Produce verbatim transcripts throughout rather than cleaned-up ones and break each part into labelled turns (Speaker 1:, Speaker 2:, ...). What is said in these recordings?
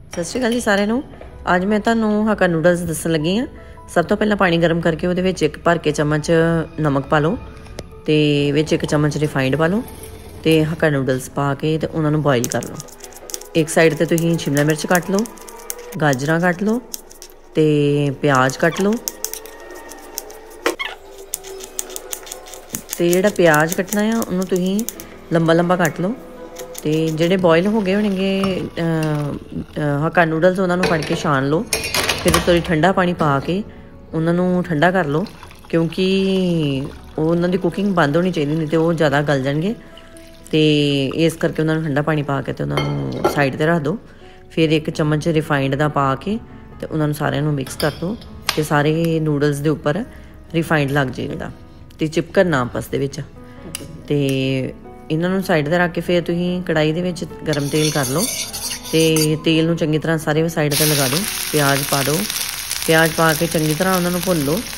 Speaker 1: सत श्री अकाल जी सारिਆਂ ਨੂੰ। ਅੱਜ मैं ਤੁਹਾਨੂੰ हक्का ਨੂਡਲਸ ਦੱਸਣ ਲੱਗੀ ਹਾਂ। सब तो पहला पानी गर्म करके ਉਹਦੇ ਵਿੱਚ एक भर के चम्मच नमक पा लो ਤੇ ਵਿੱਚ एक चम्मच रिफाइंड पा लो ਤੇ हक्का ਨੂਡਲਸ ਪਾ ਕੇ ਤੇ ਉਹਨਾਂ ਨੂੰ ਬੋਇਲ ਕਰ ਲਓ। एक साइड ਤੇ ਤੁਸੀਂ शिमला मिर्च ਕੱਟ ਲਓ, ਗਾਜਰਾਂ ਕੱਟ ਲਓ ਤੇ ਪਿਆਜ਼ ਕੱਟ ਲਓ। ਤੇ ਜਿਹੜਾ ਪਿਆਜ਼ ਕੱਟਣਾ ਆ ਉਹਨੂੰ ਤੁਸੀਂ ਲੰਬਾ ਲੰਬਾ ਕੱਟ ਲਓ। ਤੇ ਜਿਹੜੇ ਬੋਇਲ ਹੋ ਗਏ ਹੋਣਗੇ ਹੱਕਾ ਨੂਡਲਸ ਉਹਨਾਂ ਨੂੰ ਫੜ ਕੇ ਛਾਣ ਲਓ। ਫਿਰ ਥੋੜੀ ਠੰਡਾ ਪਾਣੀ ਪਾ ਕੇ ਉਹਨਾਂ ਨੂੰ ਠੰਡਾ ਕਰ ਲਓ, ਕਿਉਂਕਿ ਉਹ ਉਹਨਾਂ ਦੀ ਕੁਕਿੰਗ ਬੰਦ ਹੋਣੀ ਚਾਹੀਦੀ, ਨਹੀਂ ਤੇ ਉਹ ਜ਼ਿਆਦਾ ਗਲ ਜਾਣਗੇ। ਤੇ ਇਸ ਕਰਕੇ ਉਹਨਾਂ ਨੂੰ ਠੰਡਾ ਪਾਣੀ ਪਾ ਕੇ ਤੇ ਉਹਨਾਂ ਨੂੰ ਸਾਈਡ 'ਤੇ ਰੱਖ ਦਿਓ। ਫਿਰ ਇੱਕ ਚਮਚ ਰਿਫਾਈਂਡ ਦਾ ਪਾ ਕੇ ਤੇ ਉਹਨਾਂ ਨੂੰ ਸਾਰਿਆਂ ਨੂੰ ਮਿਕਸ ਕਰ ਦਿਓ ਤੇ ਸਾਰੇ ਨੂਡਲਸ ਦੇ ਉੱਪਰ ਰਿਫਾਈਂਡ ਲੱਗ ਜੇ ਜਿਹੜਾ, ਤੇ ਚਿਪਕਣ ਨਾ ਆਪਸ ਦੇ ਵਿੱਚ। ਤੇ ਇਹਨਾਂ ਨੂੰ ਸਾਈਡ 'ਤੇ ਰੱਖ ਕੇ ਫਿਰ ਤੁਸੀਂ ਕੜਾਈ ਦੇ ਵਿੱਚ ਗਰਮ ਤੇਲ ਕਰ ਲਓ ਤੇ ਤੇਲ ਨੂੰ ਚੰਗੀ ਤਰ੍ਹਾਂ ਸਾਰੇ ਸਾਈਡ 'ਤੇ ਲਗਾ ਦਿਓ। ਪਿਆਜ਼ ਪਾ ਦਿਓ, ਪਿਆਜ਼ ਪਾ ਕੇ ਚੰਗੀ ਤਰ੍ਹਾਂ ਉਹਨਾਂ ਨੂੰ ਭੁੰਨ ਲਓ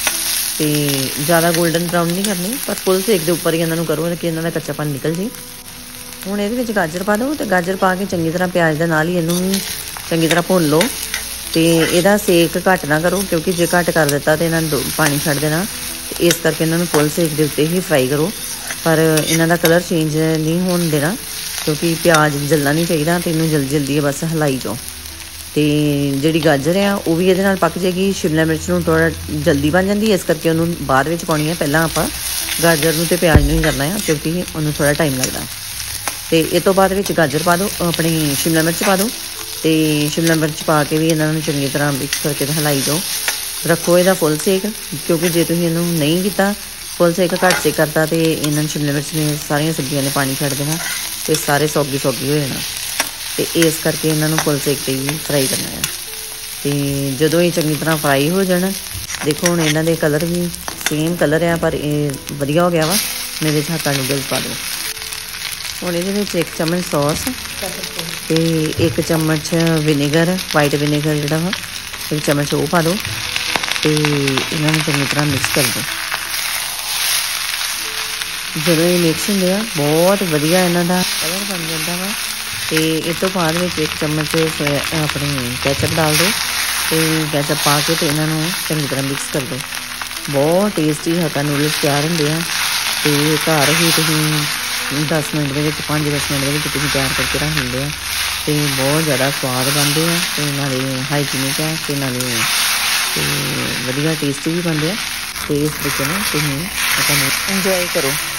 Speaker 1: ਤੇ ਜ਼ਿਆਦਾ ਗੋਲਡਨ ਬਰਾਊਨ ਨਹੀਂ ਕਰਨੇ, ਪਰ ਫੁੱਲ ਸੇਕ ਦੇ ਉੱਪਰ ਹੀ ਇਹਨਾਂ ਨੂੰ ਕਰੋ ਕਿ ਇਹਨਾਂ ਦਾ ਕੱਚਾਪਨ ਨਿਕਲ ਜੇ। ਹੁਣ ਇਹਦੇ ਵਿੱਚ ਗਾਜਰ ਪਾ ਦਿਓ ਤੇ ਗਾਜਰ ਪਾ ਕੇ ਚੰਗੀ ਤਰ੍ਹਾਂ ਪਿਆਜ਼ ਦੇ ਨਾਲ ਹੀ ਇਹਨੂੰ ਵੀ ਚੰਗੀ ਤਰ੍ਹਾਂ ਭੁੰਨ ਲਓ। ਤੇ ਇਹਦਾ ਸੇਕ ਘੱਟ ਨਾ ਕਰੋ, ਕਿਉਂਕਿ ਜੇ ਘੱਟ ਕਰ ਦਿੱਤਾ ਤੇ ਇਹਨਾਂ ਨੂੰ ਪਾਣੀ ਛੱਡ ਦੇਣਾ। ਤੇ ਇਸ ਕਰਕੇ ਇਹਨਾਂ ਨੂੰ ਫੁੱਲ ਸੇਕ ਦੇ ਉੱਤੇ ਹੀ ਫਰਾਈ ਕਰੋ, ਪਰ ਇਹਨਾਂ ਦਾ ਕਲਰ ਚੇਂਜ ਨਹੀਂ ਹੋਣ ਦੇਣਾ, ਕਿਉਂਕਿ ਪਿਆਜ਼ ਜਲਣਾ ਨਹੀਂ ਚਾਹੀਦਾ। ਤੇ ਇਹਨੂੰ ਜਲਦੀ ਜਲਦੀ ਬਸ ਹਿਲਾਈ ਜਾਓ। ਤੇ ਜਿਹੜੀ ਗਾਜਰ ਆ ਉਹ ਵੀ ਇਹਦੇ ਨਾਲ ਪੱਕ ਜਾਏਗੀ। ਸ਼ਿਮਲਾ ਮਿਰਚ ਨੂੰ ਥੋੜਾ ਜਲਦੀ ਬਣ ਜਾਂਦੀ ਹੈ, ਇਸ ਕਰਕੇ ਉਹਨੂੰ ਬਾਅਦ ਵਿੱਚ ਪਾਉਣੀ ਹੈ। ਪਹਿਲਾਂ ਆਪਾਂ ਗਾਜਰ ਨੂੰ ਤੇ ਪਿਆਜ਼ ਨੂੰ ਹੀ ਕਰਨਾ ਹੈ, ਕਿਉਂਕਿ ਉਹਨੂੰ ਥੋੜਾ ਟਾਈਮ ਲੱਗਦਾ। ਤੇ ਇਹ ਤੋਂ ਬਾਅਦ ਵਿੱਚ ਗਾਜਰ ਪਾ ਦਿਓ, ਆਪਣੀ ਸ਼ਿਮਲਾ ਮਿਰਚ ਪਾ ਦਿਓ ਤੇ ਸ਼ਿਮਲਾ ਮਿਰਚ ਪਾ ਕੇ ਵੀ ਇਹਨਾਂ ਨੂੰ ਚੰਗੀ ਤਰ੍ਹਾਂ ਮਿਕਸ ਕਰਕੇ ਤੇ ਹਿਲਾਈ ਜਾਓ। ਰੱਖੋ ਇਹਦਾ ਫੁੱਲ ਸੇਕ, ਕਿਉਂਕਿ ਜੇ ਤੁਸੀਂ ਇਹਨੂੰ ਨਹੀਂ ਕੀਤਾ ਫੁੱਲ ਸੇਕ ਘੱਟ ਸੇਕ ਕਰਤਾ ਤੇ ਇਹਨਾਂ ਨੂੰ ਸ਼ਿਮਲਾ ਮਿਰਚ ਨੇ ਸਾਰੀਆਂ ਸਬਜ਼ੀਆਂ ਨੇ ਪਾਣੀ ਛੱਡ ਦੇਣਾ ਤੇ ਸਾਰੇ ਸੌਗੀ ਸੌਗੀ ਹੋ ਜਾਣਾ। ਤੇ ਇਸ ਕਰਕੇ ਇਹਨਾਂ ਨੂੰ ਫੁੱਲ ਸੇਕ 'ਤੇ ਹੀ ਫਰਾਈ ਕਰਨਾ ਹੈ। ਤੇ ਜਦੋਂ ਇਹ ਚੰਗੀ ਤਰ੍ਹਾਂ ਫਰਾਈ ਹੋ ਜਾਣ, ਦੇਖੋ ਹੁਣ ਇਹਨਾਂ ਦੇ ਕਲਰ ਵੀ ਸੇਮ ਕਲਰ ਆ, ਪਰ ਇਹ ਵਧੀਆ ਹੋ ਗਿਆ ਵਾ। ਮੇਰੇ 'ਚ ਹੱਕਾ ਨੂਡਲਸ ਪਾ ਦਿਓ। ਹੁਣ ਇਹਦੇ ਵਿੱਚ ਇੱਕ ਚਮਚ ਸੌਸ ਤੇ ਇੱਕ ਚਮਚ ਵਿਨੇਗਰ, ਵਾਈਟ ਵਿਨੇਗਰ ਜਿਹੜਾ ਵਾ ਇੱਕ ਚਮਚ ਉਹ ਪਾ ਦਿਓ ਤੇ ਇਹਨਾਂ ਨੂੰ ਚੰਗੀ ਤਰ੍ਹਾਂ ਮਿਕਸ ਕਰ ਦਿਓ। ਜਦੋਂ ਇਹ ਮਿਕਸ ਹੁੰਦੇ ਆ ਬਹੁਤ ਵਧੀਆ ਇਹਨਾਂ ਦਾ ਕਲਰ ਬਣ ਜਾਂਦਾ ਵਾ। ਤੇ ਇਸ ਤੋਂ ਬਾਅਦ ਵਿੱਚ ਇੱਕ ਚਮਚ ਆਪਣੀ ਕੈਚਅਪ ਡਾਲ ਦਿਓ ਤੇ ਕੈਚਅਪ ਪਾ ਕੇ ਤੇ ਇਹਨਾਂ ਨੂੰ ਚੰਗੀ ਤਰ੍ਹਾਂ ਮਿਕਸ ਕਰ ਦਿਓ। ਬਹੁਤ ਟੇਸਟੀ ਹੱਕਾ ਨੂਡਲਸ ਤਿਆਰ ਹੁੰਦੇ ਆ। ਤੇ ਘਰ ਹੀ ਤੁਸੀਂ ਦਸ ਮਿੰਟ ਦੇ ਵਿੱਚ ਪੰਜ ਦਸ ਮਿੰਟ ਦੇ ਵਿੱਚ ਤੁਸੀਂ ਤਿਆਰ ਕਰਕੇ ਰੱਖ ਲੈਂਦੇ ਆ ਤੇ ਬਹੁਤ ਜ਼ਿਆਦਾ ਸਵਾਦ ਬਣਦੇ ਆ ਤੇ ਨਾਲੇ ਹਾਈਜੀਨਿਕ ਆ ਤੇ ਨਾਲੇ ਤੇ ਵਧੀਆ ਟੇਸਟੀ ਵੀ ਬਣਦੇ ਆ। ਤੇ ਇਸ ਤਰੀਕੇ ਨਾਲ ਤੁਸੀਂ ਆਪਣਾ ਇੰਜੋਏ ਕਰੋ।